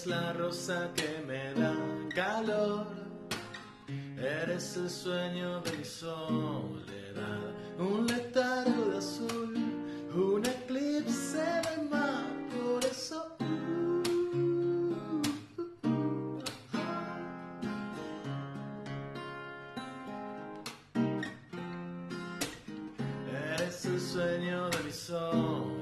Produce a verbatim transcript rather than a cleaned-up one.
eres la rosa que me da calor, eres el sueño de mi soledad, un letargo de azul, un eclipse del mar, por eso uh, uh, uh, uh. Eres el sueño de mi soledad.